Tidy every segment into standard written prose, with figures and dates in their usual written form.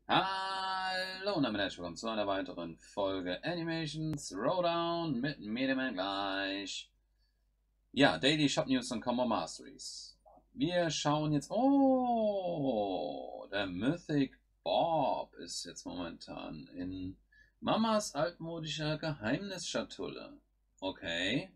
Hallo und damit herzlich willkommen zu einer weiteren Folge Animation Throwdown mit Mediaman gleich. Ja, Daily Shop News und Combo Masteries. Wir schauen jetzt. Oh, der Mythic Bob ist jetzt momentan in Mamas altmodischer Geheimnisschatulle. Okay.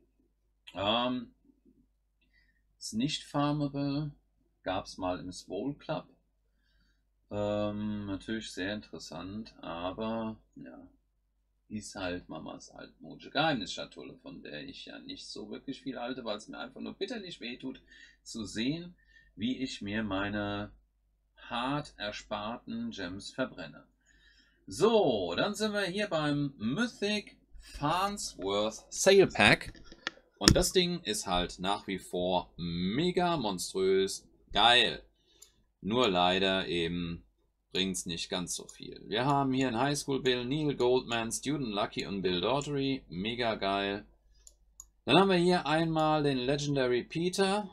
Ist nicht farmable. Gab es mal im Swole Club. Natürlich sehr interessant, aber ja, ist halt Mamas altmodische Geheimnisschatulle, von der ich ja nicht so wirklich viel halte, weil es mir einfach nur bitterlich wehtut, zu sehen, wie ich mir meine hart ersparten Gems verbrenne. So, dann sind wir hier beim Mythic Farnsworth Sale Pack. Und das Ding ist halt nach wie vor mega monströs geil. Nur leider eben bringt es nicht ganz so viel. Wir haben hier ein Highschool Bill, Neil Goldman, Student Lucky und Bill Daughtery. Mega geil. Dann haben wir hier einmal den Legendary Peter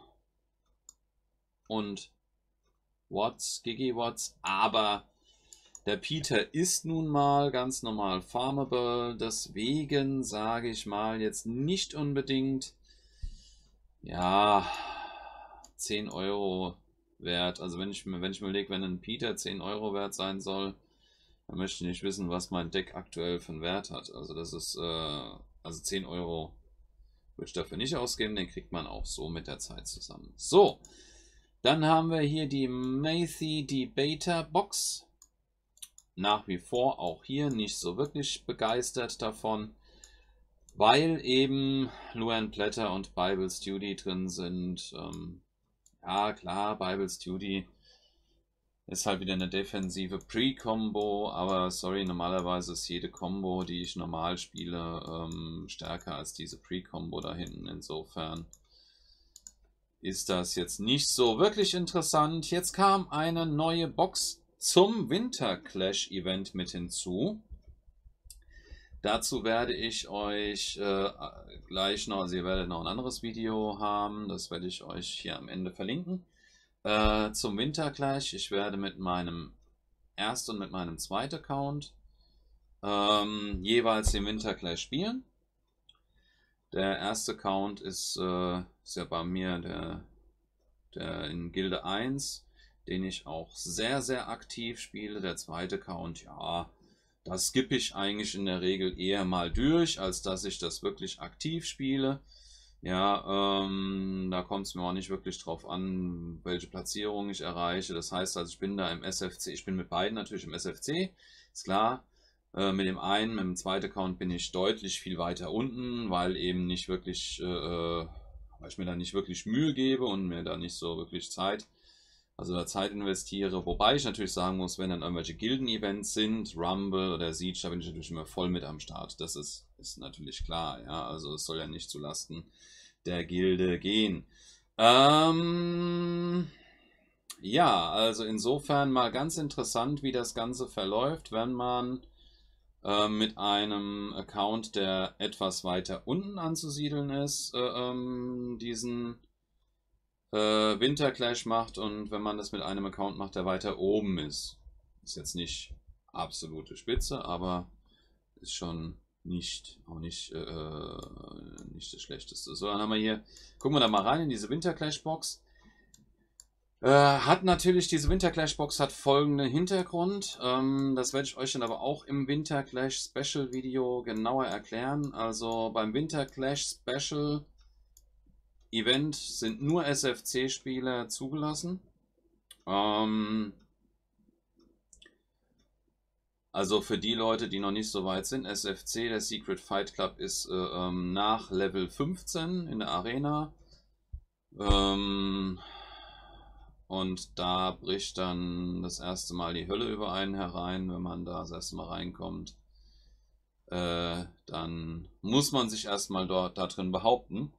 und Watts, Gigi Watts. Aber der Peter ist nun mal ganz normal farmable. Deswegen sage ich mal jetzt nicht unbedingt, ja, 10 Euro wert. Also wenn ich mir überlege, wenn ein Peter 10 Euro wert sein soll, dann möchte ich nicht wissen, was mein Deck aktuell für einen Wert hat. Also das ist, also 10 Euro würde ich dafür nicht ausgeben, den kriegt man auch so mit der Zeit zusammen. So, dann haben wir hier die Mathy Debater Box. Nach wie vor auch hier nicht so wirklich begeistert davon, weil eben Luan Platter und Bible Study drin sind. Ja, klar, Bible Study ist halt wieder eine defensive Pre-Combo, aber sorry, normalerweise ist jede Combo, die ich normal spiele, stärker als diese Pre-Combo da hinten. Insofern ist das jetzt nicht so wirklich interessant. Jetzt kam eine neue Box zum Winter Clash Event mit hinzu. Dazu werde ich euch gleich noch, also ihr werdet noch ein anderes Video haben, das werde ich euch hier am Ende verlinken. Zum Winter Clash, ich werde mit meinem ersten und mit meinem zweiten Account jeweils den Winter Clash spielen. Der erste Account ist ja bei mir der in Gilde 1, den ich auch sehr, sehr aktiv spiele. Der zweite Account, ja, das skippe ich eigentlich in der Regel eher mal durch, als dass ich das wirklich aktiv spiele. Ja, da kommt es mir auch nicht wirklich drauf an, welche Platzierung ich erreiche. Das heißt also, ich bin da im SFC, ich bin mit beiden natürlich im SFC, ist klar. Mit dem einen, mit dem zweiten Account bin ich deutlich viel weiter unten, weil eben nicht wirklich, weil ich mir da nicht wirklich Mühe gebe und mir da nicht so wirklich Zeit, also da Zeit investiere. Wobei ich natürlich sagen muss, wenn dann irgendwelche Gilden-Events sind, Rumble oder Siege, da bin ich natürlich immer voll mit am Start. Das ist natürlich klar, ja. Also es soll ja nicht zulasten der Gilde gehen. Ja, also insofern mal ganz interessant, wie das Ganze verläuft, wenn man mit einem Account, der etwas weiter unten anzusiedeln ist, diesen Winter Clash macht, und wenn man das mit einem Account macht, der weiter oben ist. Ist jetzt nicht absolute Spitze, aber ist schon nicht das Schlechteste. So, dann haben wir hier, gucken wir da mal rein in diese Winter Clash Box. Hat natürlich, diese Winter Clash Box hat folgenden Hintergrund. Das werde ich euch dann aber auch im Winter Clash Special Video genauer erklären. Also beim Winter Clash Special Event sind nur SFC-Spieler zugelassen. Also für die Leute, die noch nicht so weit sind, SFC, der Secret Fight Club, ist nach Level 15 in der Arena. Und da bricht dann das erste Mal die Hölle über einen herein, wenn man da das erste Mal reinkommt. Dann muss man sich erstmal da drin behaupten.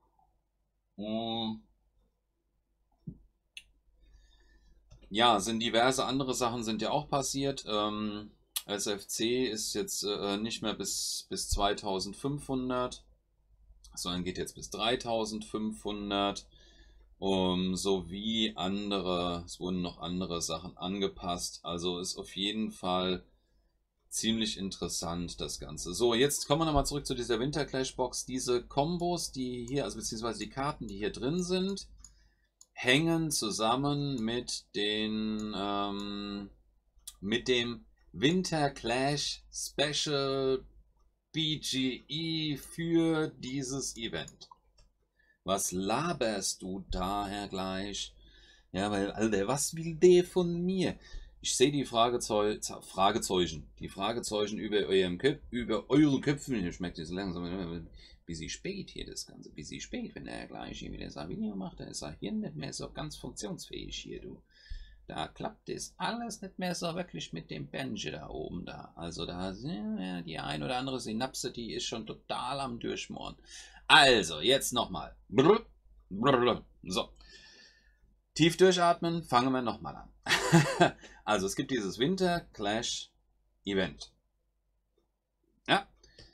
Ja, sind diverse andere Sachen sind ja auch passiert. SFC ist jetzt nicht mehr bis 2500, sondern geht jetzt bis 3500. sowie andere, es wurden noch andere Sachen angepasst. Also ist auf jeden Fall ziemlich interessant das Ganze. So, jetzt kommen wir nochmal zurück zu dieser Winter Clash Box. Diese Kombos, die hier, also beziehungsweise die Karten, die hier drin sind, hängen zusammen mit dem Winter Clash Special BGE für dieses Event. Was laberst du da, Herr Gleich? Ja, weil, Alter, was will der von mir? Ich sehe die Fragezeichen über eure Köpfen. Ich merke das langsam, bisschen spät hier das Ganze. Bisschen spät, wenn er gleich hier wieder sein Video macht. Da ist er hier nicht mehr so ganz funktionsfähig hier, du. Da klappt das alles nicht mehr so wirklich mit dem Bench da oben da. Also da sind die ein oder andere Synapse, die ist schon total am Durchmoren. Also, jetzt nochmal. So. Tief durchatmen, fangen wir nochmal an. Also, es gibt dieses Winter Clash Event. Ja.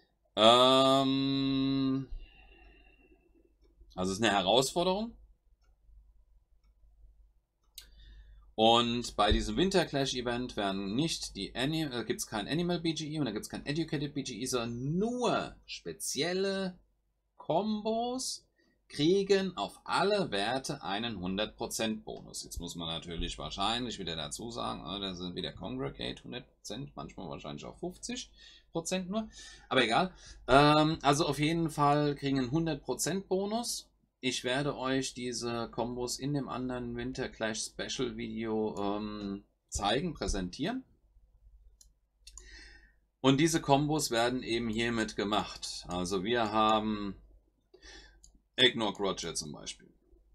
Also, es ist eine Herausforderung. Und bei diesem Winter Clash Event werden nicht gibt es kein Animal BGE und da gibt es kein Educated BGE, sondern nur spezielle Kombos kriegen auf alle Werte einen 100% Bonus. Jetzt muss man natürlich wahrscheinlich wieder dazu sagen, da sind wieder Congregate 100%, manchmal wahrscheinlich auch 50% nur, aber egal. Also auf jeden Fall kriegen einen 100% Bonus. Ich werde euch diese Kombos in dem anderen Winter Clash Special Video zeigen, präsentieren. Und diese Kombos werden eben hiermit gemacht. Also wir haben Eggnog Roger zum Beispiel.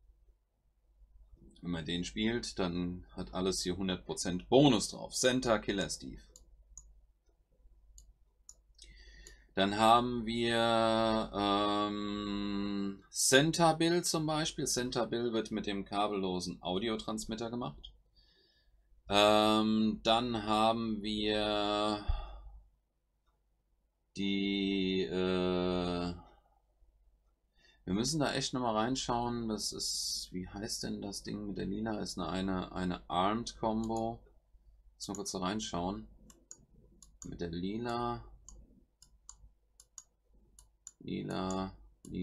Wenn man den spielt, dann hat alles hier 100% Bonus drauf. Santa Killer Steve. Dann haben wir Santa Bill zum Beispiel. Santa Bill wird mit dem kabellosen Audiotransmitter gemacht. Dann haben wir die... wir müssen da echt nochmal reinschauen. Das ist... Wie heißt denn das Ding mit der Lila? Ist eine Armed Combo. Jetzt mal kurz da reinschauen. Mit der Lila... Lila.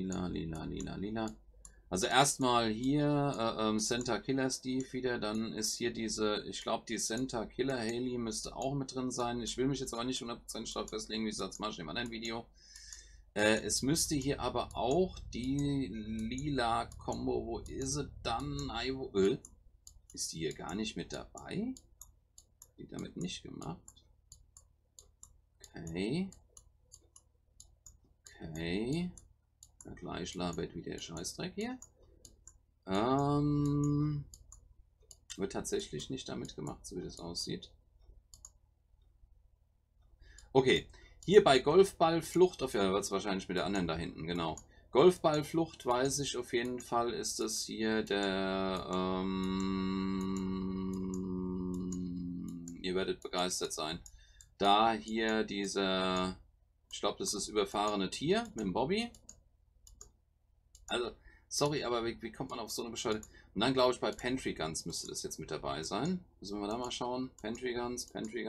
Also erstmal hier Santa Killer Steve wieder, dann ist hier diese, ich glaube die Santa Killer Haley müsste auch mit drin sein. Ich will mich jetzt aber nicht 100% drauf festlegen, wie gesagt, das mache ich im anderen Video. Es müsste hier aber auch die Lila Combo, wo ist sie dann? Ist die hier gar nicht mit dabei? Die damit nicht gemacht. Okay. Okay. Ja, gleich labert wieder der Scheißdreck hier. Wird tatsächlich nicht damit gemacht, so wie das aussieht. Okay. Hier bei Golfballflucht, auf ja, wird es wahrscheinlich mit der anderen da hinten, genau. Golfballflucht weiß ich auf jeden Fall, ist das hier der, ihr werdet begeistert sein. Da hier dieser, ich glaube, das ist überfahrene Tier mit dem Bobby. Also, sorry, aber wie kommt man auf so eine Bescheuerte? Und dann glaube ich, bei Pantry Guns müsste das jetzt mit dabei sein. Müssen wir da mal schauen. Pantry Guns.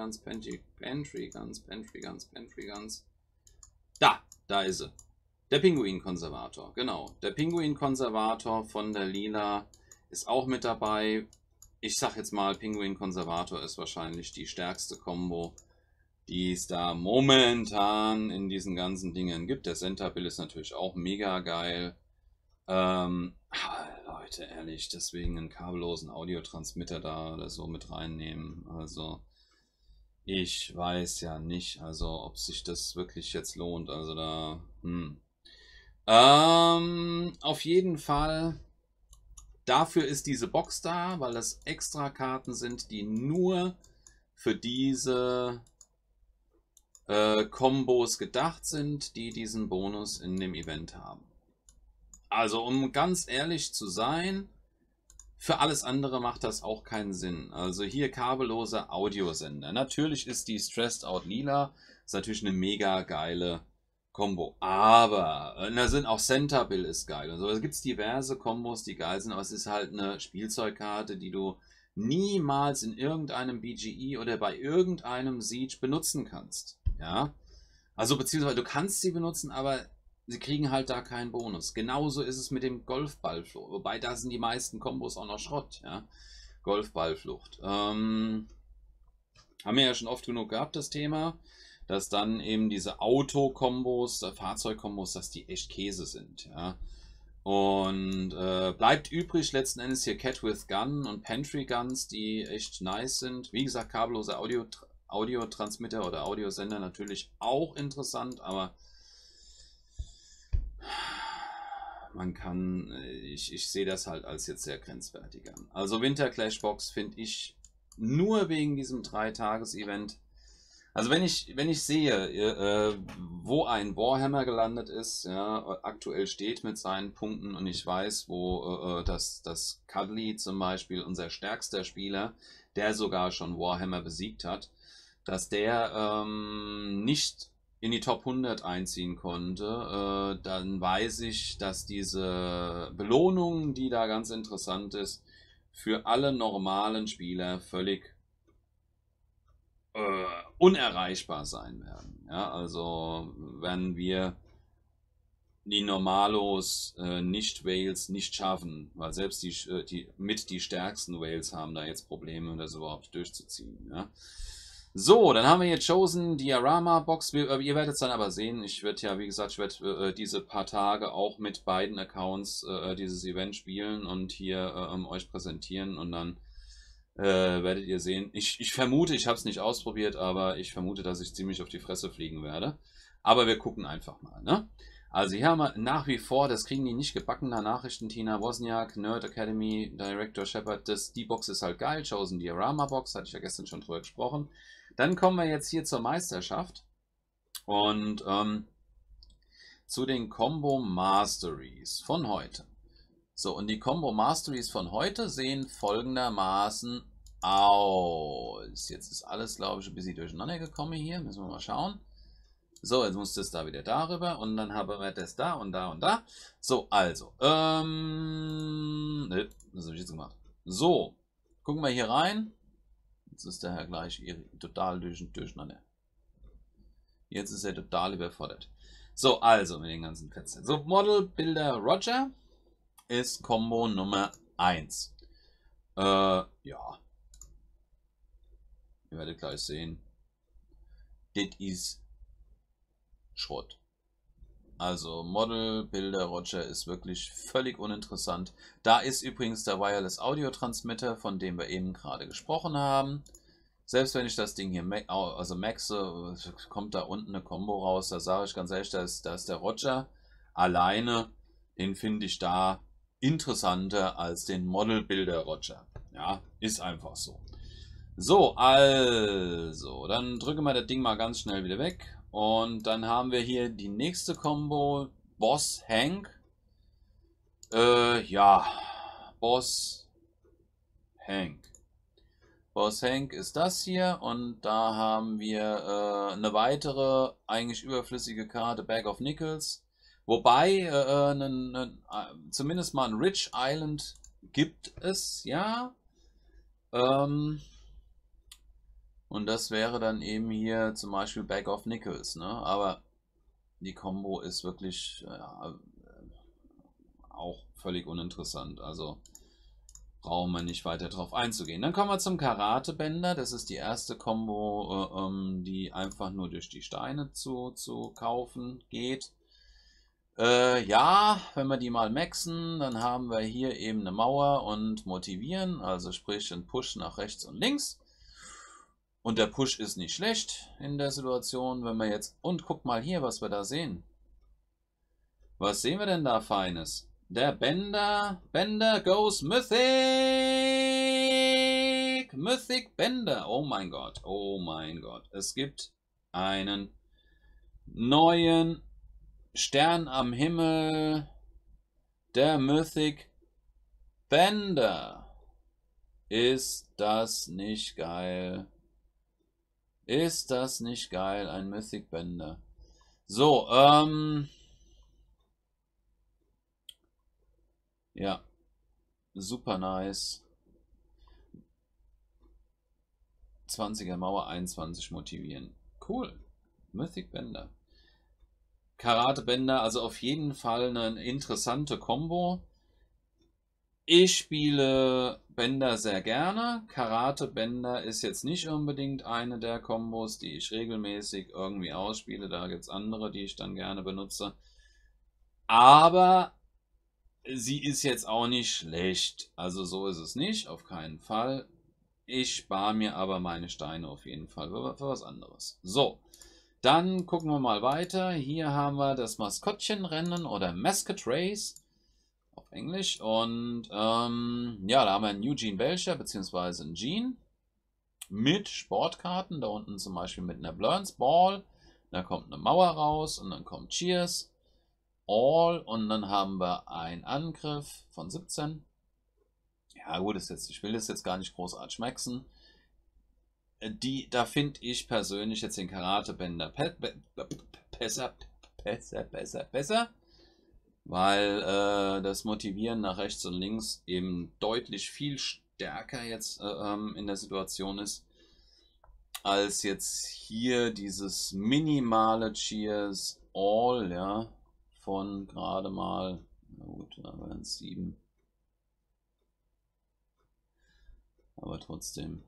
Da ist sie. Der Pinguin-Konservator, genau. Der Pinguin-Konservator von der Lila ist auch mit dabei. Ich sag jetzt mal, Pinguin-Konservator ist wahrscheinlich die stärkste Combo, die es da momentan in diesen ganzen Dingen gibt. Der Santa Bill ist natürlich auch mega geil. Leute, ehrlich, deswegen einen kabellosen Audiotransmitter da oder so mit reinnehmen. Also, ich weiß ja nicht, also ob sich das wirklich jetzt lohnt. Also da, auf jeden Fall, dafür ist diese Box da, weil das extra Karten sind, die nur für diese Kombos gedacht sind, die diesen Bonus in dem Event haben. Also um ganz ehrlich zu sein, für alles andere macht das auch keinen Sinn. Also hier kabelloser Audiosender. Natürlich ist die Stressed Out Lila, ist natürlich eine mega geile Combo. Aber da sind auch Center Bill ist geil und so. Also gibt es diverse Kombos, die geil sind, aber es ist halt eine Spielzeugkarte, die du niemals in irgendeinem BGE oder bei irgendeinem Siege benutzen kannst. Ja. Also beziehungsweise du kannst sie benutzen, aber sie kriegen halt da keinen Bonus. Genauso ist es mit dem Golfballflucht. Wobei da sind die meisten Kombos auch noch Schrott. Ja. Golfballflucht. Haben wir ja schon oft genug gehabt, das Thema, dass dann eben diese Auto-Kombos, Fahrzeug-Kombos, dass die echt Käse sind. Ja. Und bleibt übrig letzten Endes hier Cat with Gun und Pantry Guns, die echt nice sind. Wie gesagt, kabellose Audiotransmitter oder Audiosender natürlich auch interessant, aber man kann, ich sehe das halt als jetzt sehr grenzwertig an. Also Winter Clash Box finde ich nur wegen diesem 3-Tages-Event. Also wenn ich sehe, wo ein Warhammer gelandet ist, ja, aktuell steht mit seinen Punkten und ich weiß, wo das Cuddly zum Beispiel, unser stärkster Spieler, der sogar schon Warhammer besiegt hat, dass der nicht in die Top 100 einziehen konnte, dann weiß ich, dass diese Belohnung, die da ganz interessant ist, für alle normalen Spieler völlig unerreichbar sein werden. Ja, also wenn wir die Normalos Nicht-Whales nicht schaffen, weil selbst die stärksten Whales haben da jetzt Probleme, das überhaupt durchzuziehen. Ja. So, dann haben wir jetzt Chosen Diorama Box. Ihr werdet es dann aber sehen. Ich werde ja, wie gesagt, ich werde diese paar Tage auch mit beiden Accounts dieses Event spielen und hier euch präsentieren und dann werdet ihr sehen. Ich vermute, ich habe es nicht ausprobiert, aber ich vermute, dass ich ziemlich auf die Fresse fliegen werde. Aber wir gucken einfach mal, ne? Also hier haben wir nach wie vor, das kriegen die nicht gebacken, Nachrichten, Tina Wozniak, Nerd Academy, Director Shepard, die Box ist halt geil, Chosen Diorama Box, hatte ich ja gestern schon drüber gesprochen. Dann kommen wir jetzt hier zur Meisterschaft und zu den Combo Masteries von heute. So, und die Combo Masteries von heute sehen folgendermaßen aus. Jetzt ist alles, glaube ich, ein bisschen durcheinander gekommen hier. Müssen wir mal schauen. So, jetzt muss das da wieder darüber und dann haben wir das da und da und da. So, also, ne, das habe ich jetzt gemacht. So, gucken wir hier rein. Jetzt ist der Herr gleich total durcheinander. Jetzt ist er total überfordert. So, also mit den ganzen Fetzen. So, Model Builder Roger ist Combo Nummer 1. Ja. Ihr werdet gleich sehen. Das ist Schrott. Also Model Builder Roger ist wirklich völlig uninteressant. Da ist übrigens der Wireless Audio Transmitter, von dem wir eben gerade gesprochen haben. Selbst wenn ich das Ding hier maxe, kommt da unten eine Combo raus. Da sage ich ganz ehrlich, da ist der Roger alleine. Den finde ich da interessanter als den Model Builder Roger. Ja, ist einfach so. So, also, dann drücke mal das Ding mal ganz schnell wieder weg. Und dann haben wir hier die nächste Combo, Boss Hank. Ja, Boss Hank. Boss Hank ist das hier und da haben wir eine weitere, eigentlich überflüssige Karte, Bag of Nickels. Wobei, zumindest mal ein Rich Island gibt es, ja. Und das wäre dann eben hier zum Beispiel Bag of Nickels, ne? Aber die Combo ist wirklich auch völlig uninteressant. Also brauchen wir nicht weiter drauf einzugehen. Dann kommen wir zum Karatebänder. Das ist die erste Combo, die einfach nur durch die Steine zu kaufen geht. Ja, wenn wir die mal maxen, dann haben wir hier eben eine Mauer und motivieren, also sprich ein Push nach rechts und links. Und der Push ist nicht schlecht in der Situation, wenn wir jetzt... Und guck mal hier, was wir da sehen. Was sehen wir denn da Feines? Der Bender goes Mythic! Mythic Bender! Oh mein Gott, oh mein Gott. Es gibt einen neuen Stern am Himmel. Der Mythic Bender. Ist das nicht geil? Ist das nicht geil? Ein Mythic Bender. So, ja, super nice. 20er Mauer, 21 motivieren. Cool. Mythic Bender. Karate Bender, also auf jeden Fall eine interessante Combo. Ich spiele Bender sehr gerne. Karate Bender ist jetzt nicht unbedingt eine der Kombos, die ich regelmäßig irgendwie ausspiele. Da gibt es andere, die ich dann gerne benutze. Aber sie ist jetzt auch nicht schlecht. Also so ist es nicht, auf keinen Fall. Ich spare mir aber meine Steine auf jeden Fall für was anderes. So, dann gucken wir mal weiter. Hier haben wir das Maskottchenrennen oder Mascot Race auf Englisch. Und ja, da haben wir einen Eugene Belcher bzw. einen Gene mit Sportkarten. Da unten zum Beispiel mit einer Blurns Ball. Da kommt eine Mauer raus und dann kommt Cheers, All und dann haben wir einen Angriff von 17. Ja gut, ich will das jetzt gar nicht großartig maxen. Da finde ich persönlich jetzt den Karate-Bänder besser, weil das Motivieren nach rechts und links eben deutlich viel stärker jetzt in der Situation ist, als jetzt hier dieses minimale Cheers All, ja, von gerade mal, na gut, da waren es 7. Aber trotzdem,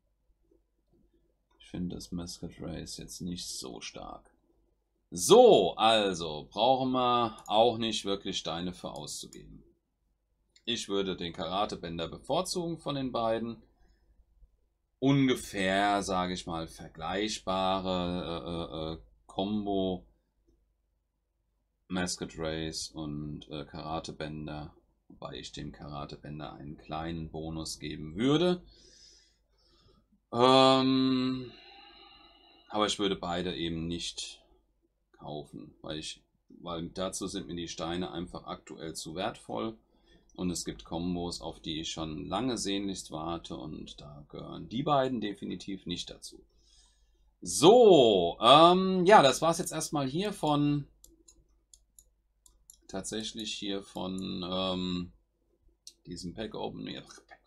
ich finde das Mascot Race jetzt nicht so stark. So, also brauchen wir auch nicht wirklich Steine für auszugeben. Ich würde den Karate-Bänder bevorzugen von den beiden. Ungefähr, sage ich mal, vergleichbare Combo Mascot Race und Karate-Bänder, wobei ich dem Karate-Bänder einen kleinen Bonus geben würde. Aber ich würde beide eben nicht kaufen, weil dazu sind mir die Steine einfach aktuell zu wertvoll und es gibt Kombos, auf die ich schon lange sehnlichst warte und da gehören die beiden definitiv nicht dazu. So, ja, das war es jetzt erstmal hier von diesem Pack Opening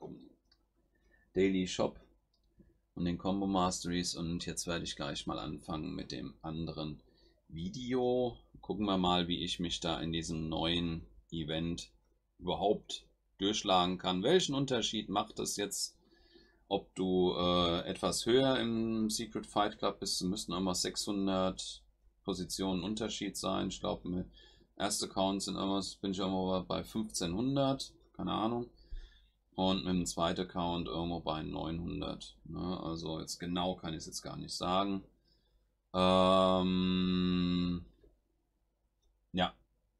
Daily Shop und den Combo Masteries und jetzt werde ich gleich mal anfangen mit dem anderen Video. Gucken wir mal, wie ich mich da in diesem neuen Event überhaupt durchschlagen kann. Welchen Unterschied macht es jetzt, ob du etwas höher im Secret Fight Club bist? Müssten immer 600 Positionen Unterschied sein. Ich glaube, mit erste Count bin ich irgendwo bei 1500, keine Ahnung. Und mit dem zweiten Count irgendwo bei 900. Ne? Also jetzt genau kann ich es jetzt gar nicht sagen. Ja.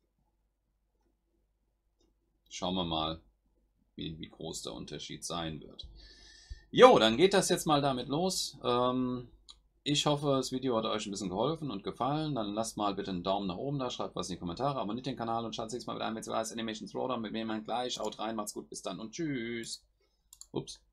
Schauen wir mal, wie groß der Unterschied sein wird. Jo, dann geht das jetzt mal damit los. Ich hoffe, das Video hat euch ein bisschen geholfen und gefallen. Dann lasst mal bitte einen Daumen nach oben da, schreibt was in die Kommentare, abonniert den Kanal und schaut sich mal mit einem Animation Throwdown mit mir gleich. Haut rein, macht's gut, bis dann und tschüss. Ups.